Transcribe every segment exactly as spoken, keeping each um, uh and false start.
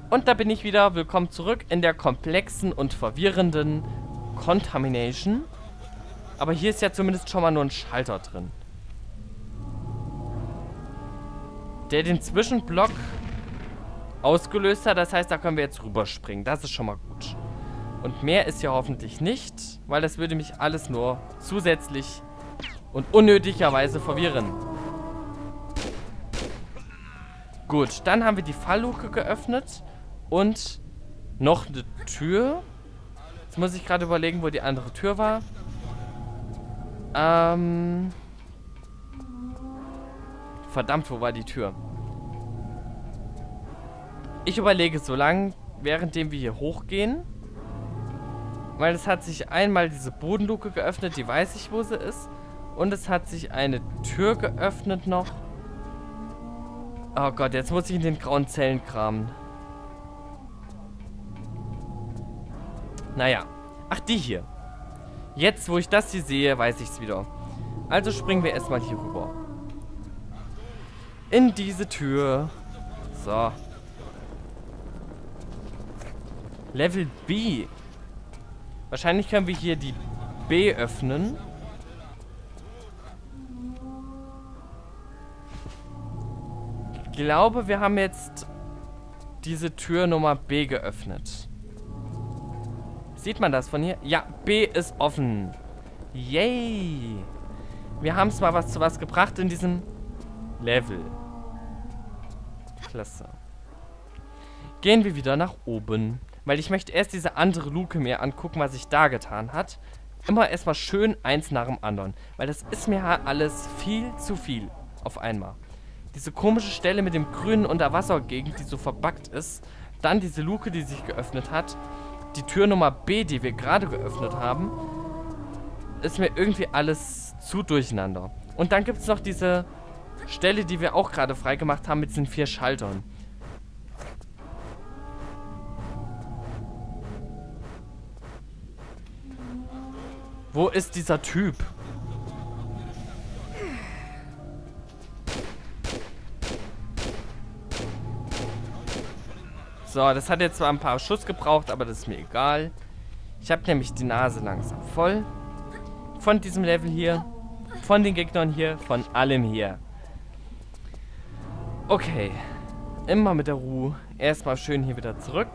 Und da bin ich wieder. Willkommen zurück in der komplexen und verwirrenden Contamination. Aber hier ist ja zumindest schon mal nur ein Schalter drin, der den Zwischenblock ausgelöst hat. Das heißt, da können wir jetzt rüberspringen. Das ist schon mal gut. Und mehr ist ja hoffentlich nicht, weil das würde mich alles nur zusätzlich und unnötigerweise verwirren. Gut, dann haben wir die Fallluke geöffnet und noch eine Tür. Jetzt muss ich gerade überlegen, wo die andere Tür war. Ähm... Verdammt, wo war die Tür? Ich überlege so lange, währenddem wir hier hochgehen. Weil es hat sich einmal diese Bodenluke geöffnet, die weiß ich, wo sie ist. Und es hat sich eine Tür geöffnet noch. Oh Gott, jetzt muss ich in den grauen Zellen kramen. Naja. Ach, die hier. Jetzt, wo ich das hier sehe, weiß ich es wieder. Also springen wir erstmal hier rüber. In diese Tür. So. Level B. Wahrscheinlich können wir hier die B öffnen. Ich glaube, wir haben jetzt diese Tür Nummer B geöffnet. Sieht man das von hier? Ja, B ist offen. Yay. Wir haben es mal was zu was gebracht in diesem Level. Klasse. Gehen wir wieder nach oben. Weil ich möchte erst diese andere Luke mir angucken, was sich da getan hat. Immer erstmal schön eins nach dem anderen. Weil das ist mir halt alles viel zu viel auf einmal. Diese komische Stelle mit dem grünen Unterwassergegend, die so verbuggt ist. Dann diese Luke, die sich geöffnet hat. Die Tür Nummer B, die wir gerade geöffnet haben. Ist mir irgendwie alles zu durcheinander. Und dann gibt es noch diese Stelle, die wir auch gerade freigemacht haben mit diesen vier Schaltern. Wo ist dieser Typ? So, das hat jetzt zwar ein paar Schuss gebraucht, aber das ist mir egal. Ich habe nämlich die Nase langsam voll. Von diesem Level hier. Von den Gegnern hier. Von allem hier. Okay. Immer mit der Ruhe. Erstmal schön hier wieder zurück.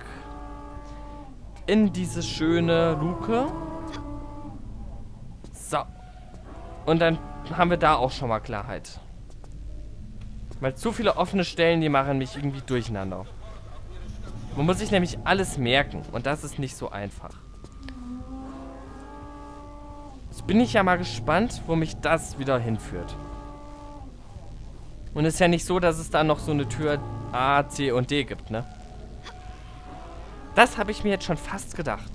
In diese schöne Luke. So. Und dann haben wir da auch schon mal Klarheit. Weil zu viele offene Stellen, die machen mich irgendwie durcheinander. Man muss sich nämlich alles merken. Und das ist nicht so einfach. Jetzt bin ich ja mal gespannt, wo mich das wieder hinführt. Und es ist ja nicht so, dass es da noch so eine Tür A, C und D gibt, ne? Das habe ich mir jetzt schon fast gedacht.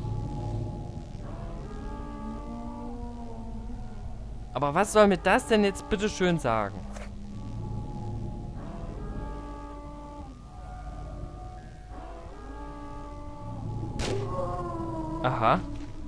Aber was soll mir das denn jetzt bitte schön sagen? Aha.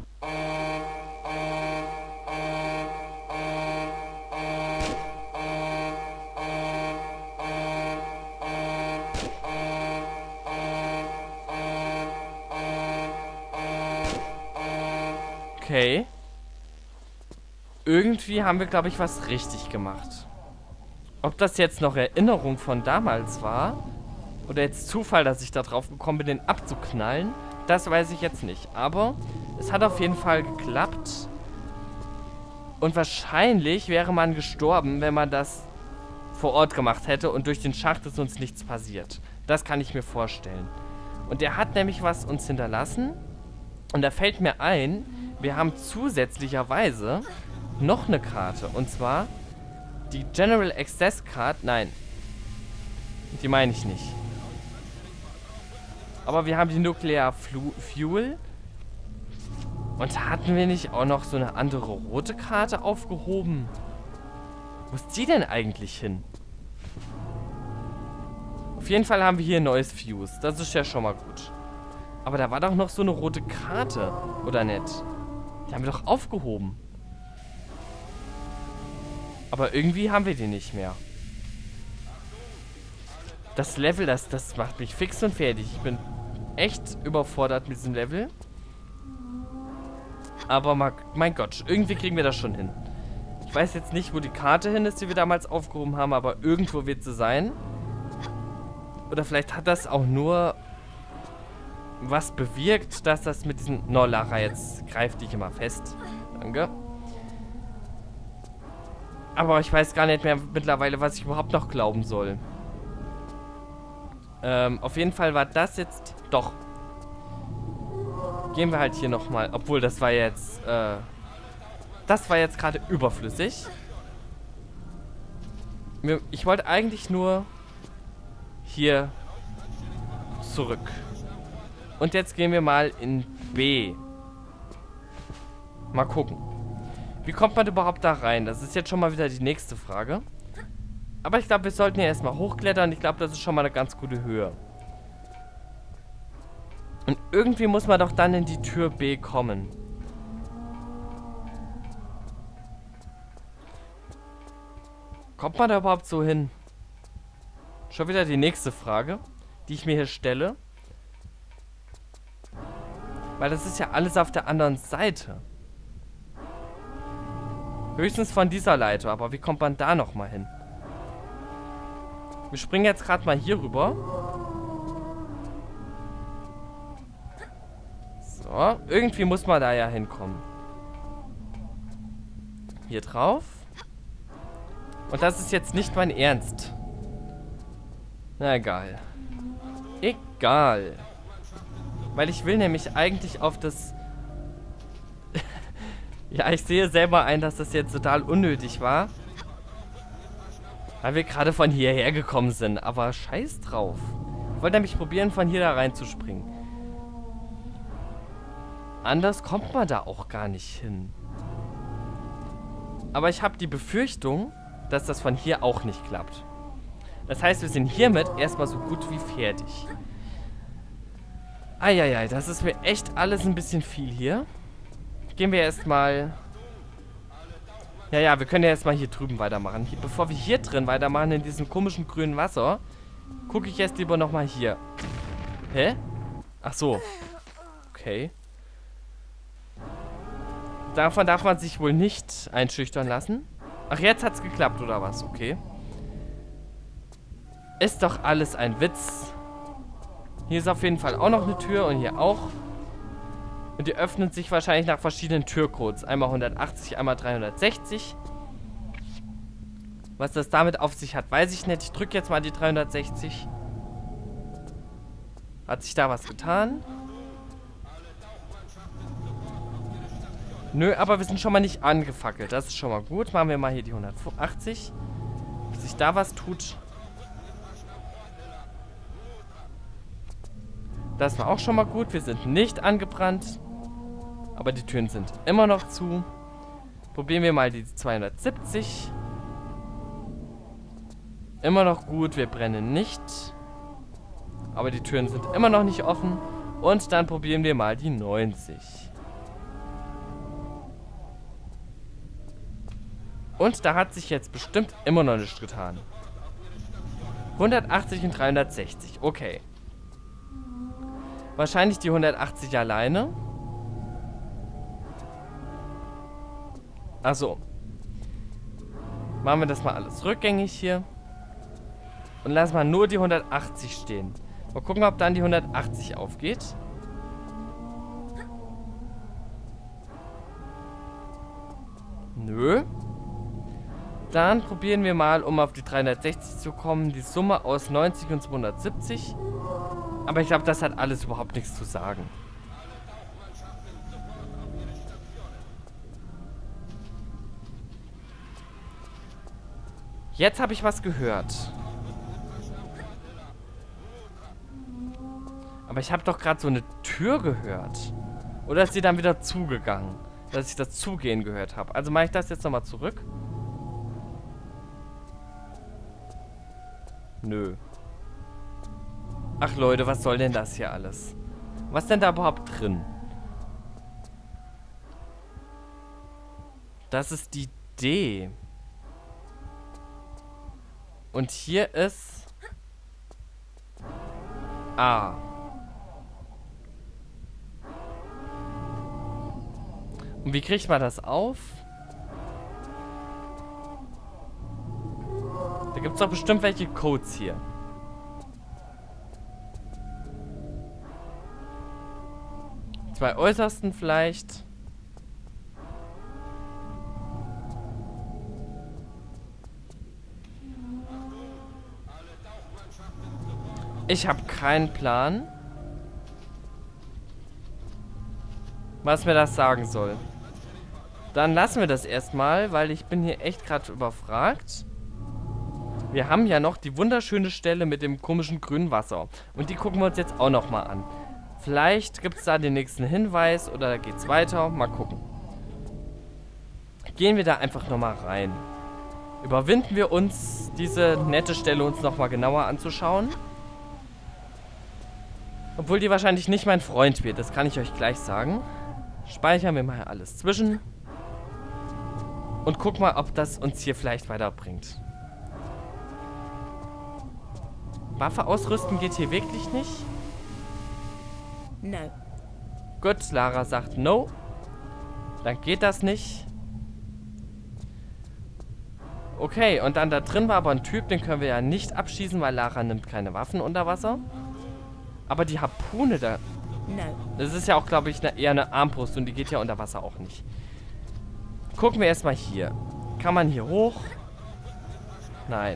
Okay. Irgendwie haben wir, glaube ich, was richtig gemacht. Ob das jetzt noch Erinnerung von damals war oder jetzt Zufall, dass ich da drauf gekommen bin, den abzuknallen, das weiß ich jetzt nicht. Aber es hat auf jeden Fall geklappt. Und wahrscheinlich wäre man gestorben, wenn man das vor Ort gemacht hätte und durch den Schacht ist uns nichts passiert. Das kann ich mir vorstellen. Und der hat nämlich was uns hinterlassen. Und da fällt mir ein, wir haben zusätzlicherweise noch eine Karte. Und zwar die General Access Card. Nein. Die meine ich nicht. Aber wir haben die Nuclear Flu Fuel. Und hatten wir nicht auch noch so eine andere rote Karte aufgehoben? Wo ist die denn eigentlich hin? Auf jeden Fall haben wir hier ein neues Fuse. Das ist ja schon mal gut. Aber da war doch noch so eine rote Karte. Oder nicht? Die haben wir doch aufgehoben. Aber irgendwie haben wir die nicht mehr. Das Level, das, das macht mich fix und fertig. Ich bin echt überfordert mit diesem Level. Aber mal, mein Gott, irgendwie kriegen wir das schon hin. Ich weiß jetzt nicht, wo die Karte hin ist, die wir damals aufgehoben haben, aber irgendwo wird sie sein. Oder vielleicht hat das auch nur was bewirkt, dass das mit diesem... No, Lara, jetzt greift dich immer fest. Danke. Aber ich weiß gar nicht mehr mittlerweile, was ich überhaupt noch glauben soll. Ähm, auf jeden Fall war das jetzt... Doch. Gehen wir halt hier nochmal. Obwohl, das war jetzt... Äh, das war jetzt gerade überflüssig. Ich wollte eigentlich nur... hier... zurück. Und jetzt gehen wir mal in B. Mal gucken. Wie kommt man überhaupt da rein? Das ist jetzt schon mal wieder die nächste Frage. Aber ich glaube, wir sollten ja erstmal hochklettern. Ich glaube, das ist schon mal eine ganz gute Höhe. Und irgendwie muss man doch dann in die Tür B kommen. Kommt man da überhaupt so hin? Schon wieder die nächste Frage, die ich mir hier stelle. Weil das ist ja alles auf der anderen Seite. Höchstens von dieser Leiter, aber wie kommt man da nochmal hin? Wir springen jetzt gerade mal hier rüber. So, irgendwie muss man da ja hinkommen. Hier drauf. Und das ist jetzt nicht mein Ernst. Na egal. Egal. Weil ich will nämlich eigentlich auf das... Ja, ich sehe selber ein, dass das jetzt total unnötig war. Weil wir gerade von hierher gekommen sind. Aber scheiß drauf. Ich wollte nämlich probieren, von hier da reinzuspringen. Anders kommt man da auch gar nicht hin. Aber ich habe die Befürchtung, dass das von hier auch nicht klappt. Das heißt, wir sind hiermit erstmal so gut wie fertig. Eieiei, das ist mir echt alles ein bisschen viel hier. Gehen wir erstmal... Ja, ja, wir können ja erstmal hier drüben weitermachen. Hier, bevor wir hier drin weitermachen, in diesem komischen grünen Wasser, gucke ich jetzt lieber nochmal hier. Hä? Ach so. Okay. Davon darf man sich wohl nicht einschüchtern lassen. Ach, jetzt hat's geklappt, oder was? Okay. Ist doch alles ein Witz. Hier ist auf jeden Fall auch noch eine Tür und hier auch. Und die öffnen sich wahrscheinlich nach verschiedenen Türcodes. Einmal hundertachtzig, einmal dreihundertsechzig. Was das damit auf sich hat, weiß ich nicht. Ich drücke jetzt mal die dreihundertsechzig. Hat sich da was getan? Nö, aber wir sind schon mal nicht angefackelt. Das ist schon mal gut. Machen wir mal hier die hundertachtzig. Ob sich da was tut. Das war auch schon mal gut. Wir sind nicht angebrannt. Aber die Türen sind immer noch zu. Probieren wir mal die zweihundertsiebzig. Immer noch gut. Wir brennen nicht. Aber die Türen sind immer noch nicht offen. Und dann probieren wir mal die neunzig. Und da hat sich jetzt bestimmt immer noch nichts getan. hundertachtzig und dreihundertsechzig. Okay. Wahrscheinlich die hundertachtzig alleine. Achso. Machen wir das mal alles rückgängig hier. Und lassen mal nur die hundertachtzig stehen. Mal gucken, ob dann die hundertachtzig aufgeht. Nö. Dann probieren wir mal, um auf die dreihundertsechzig zu kommen, die Summe aus neunzig und zweihundertsiebzig. Aber ich glaube, das hat alles überhaupt nichts zu sagen. Jetzt habe ich was gehört. Aber ich habe doch gerade so eine Tür gehört. Oder ist sie dann wieder zugegangen? Dass ich das Zugehen gehört habe. Also mache ich das jetzt nochmal zurück. Nö. Ach Leute, was soll denn das hier alles? Was ist denn da überhaupt drin? Das ist die D. Und hier ist A. Und wie kriegt man das auf? Da gibt es doch bestimmt welche Codes hier. Zwei äußersten vielleicht. Ich habe keinen Plan, was mir das sagen soll. Dann lassen wir das erstmal, weil ich bin hier echt gerade überfragt. Wir haben ja noch die wunderschöne Stelle mit dem komischen grünen Wasser. Und die gucken wir uns jetzt auch nochmal an. Vielleicht gibt es da den nächsten Hinweis oder geht es weiter. Mal gucken. Gehen wir da einfach nochmal rein. Überwinden wir uns, diese nette Stelle uns nochmal genauer anzuschauen. Obwohl die wahrscheinlich nicht mein Freund wird, das kann ich euch gleich sagen. Speichern wir mal alles zwischen. Und guck mal, ob das uns hier vielleicht weiterbringt. Waffe ausrüsten geht hier wirklich nicht? No. Gut, Lara sagt no. Dann geht das nicht. Okay, und dann da drin war aber ein Typ, den können wir ja nicht abschießen, weil Lara nimmt keine Waffen unter Wasser. Aber die Harpune da... No. Das ist ja auch, glaube ich, ne, eher eine Armbrust und die geht ja unter Wasser auch nicht. Gucken wir erstmal hier. Kann man hier hoch? Nein.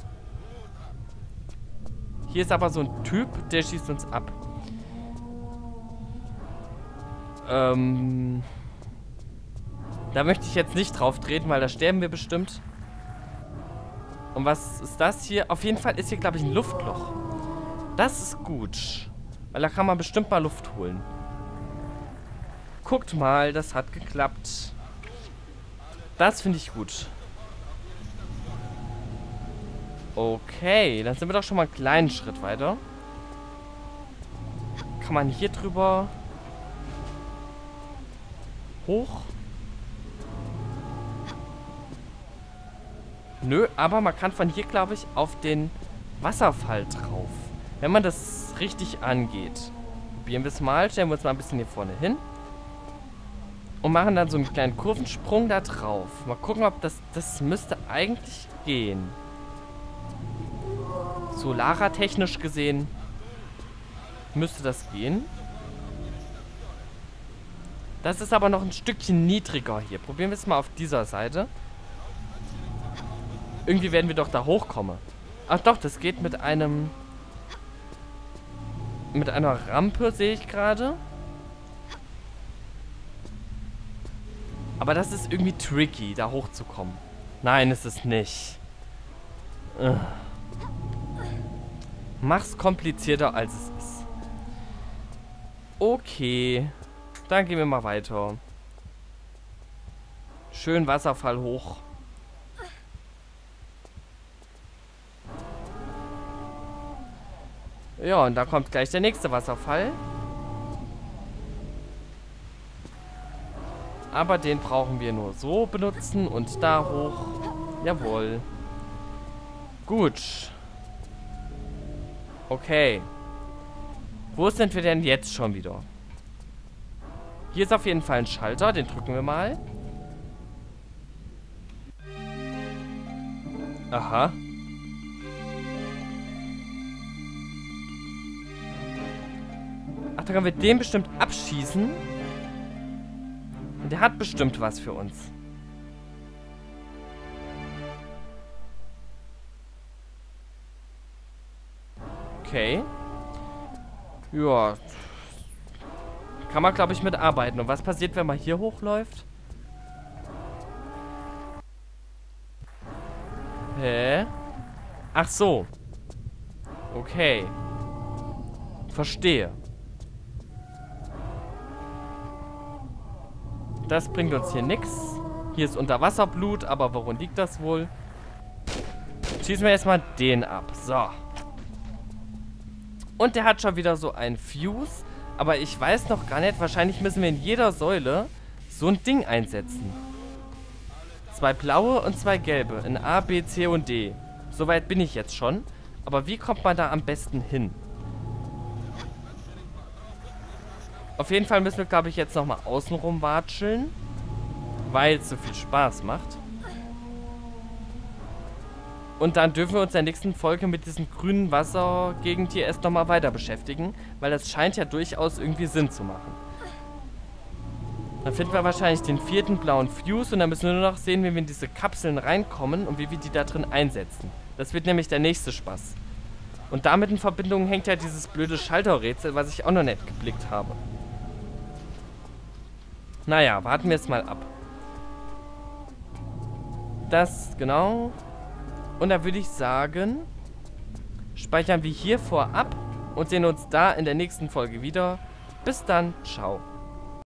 Hier ist aber so ein Typ, der schießt uns ab. Ähm... Da möchte ich jetzt nicht drauf treten, weil da sterben wir bestimmt. Und was ist das hier? Auf jeden Fall ist hier, glaube ich, ein Luftloch. Das ist gut. Weil da kann man bestimmt mal Luft holen. Guckt mal, das hat geklappt. Das finde ich gut. Okay, dann sind wir doch schon mal einen kleinen Schritt weiter. Kann man hier drüber hoch? Nö, aber man kann von hier, glaube ich, auf den Wasserfall drauf. Wenn man das richtig angeht. Probieren wir es mal. Stellen wir uns mal ein bisschen hier vorne hin. Und machen dann so einen kleinen Kurvensprung da drauf. Mal gucken, ob das... Das müsste eigentlich gehen. Solara-technisch gesehen müsste das gehen. Das ist aber noch ein Stückchen niedriger hier. Probieren wir es mal auf dieser Seite. Irgendwie werden wir doch da hochkommen. Ach doch, das geht mit einem... Mit einer Rampe, sehe ich gerade. Aber das ist irgendwie tricky, da hochzukommen. Nein, ist es nicht. Ugh. Mach's komplizierter, als es ist. Okay. Dann gehen wir mal weiter. Schön Wasserfall hoch. Ja, und da kommt gleich der nächste Wasserfall. Aber den brauchen wir nur so benutzen und da hoch. Jawohl. Gut. Okay. Wo sind wir denn jetzt schon wieder? Hier ist auf jeden Fall ein Schalter, den drücken wir mal. Aha. Ach, da können wir den bestimmt abschießen. Und der hat bestimmt was für uns. Okay. Ja. Kann man, glaube ich, mitarbeiten. Und was passiert, wenn man hier hochläuft? Hä? Ach so. Okay. Verstehe. Das bringt uns hier nichts. Hier ist Unterwasserblut, aber woran liegt das wohl? Schießen wir erstmal den ab. So. Und der hat schon wieder so ein Fuse. Aber ich weiß noch gar nicht. Wahrscheinlich müssen wir in jeder Säule so ein Ding einsetzen. Zwei blaue und zwei gelbe. In A, B, C und D. Soweit bin ich jetzt schon. Aber wie kommt man da am besten hin? Auf jeden Fall müssen wir, glaube ich, jetzt nochmal außenrum watscheln. Weil es so viel Spaß macht. Und dann dürfen wir uns in der nächsten Folge mit diesem grünen Wassergegend hier erst nochmal weiter beschäftigen. Weil das scheint ja durchaus irgendwie Sinn zu machen. Dann finden wir wahrscheinlich den vierten blauen Fuse. Und dann müssen wir nur noch sehen, wie wir in diese Kapseln reinkommen und wie wir die da drin einsetzen. Das wird nämlich der nächste Spaß. Und damit in Verbindung hängt ja dieses blöde Schalterrätsel, was ich auch noch nicht geblickt habe. Naja, warten wir jetzt mal ab. Das, genau. Und da würde ich sagen, speichern wir hier vorab und sehen uns da in der nächsten Folge wieder. Bis dann, ciao.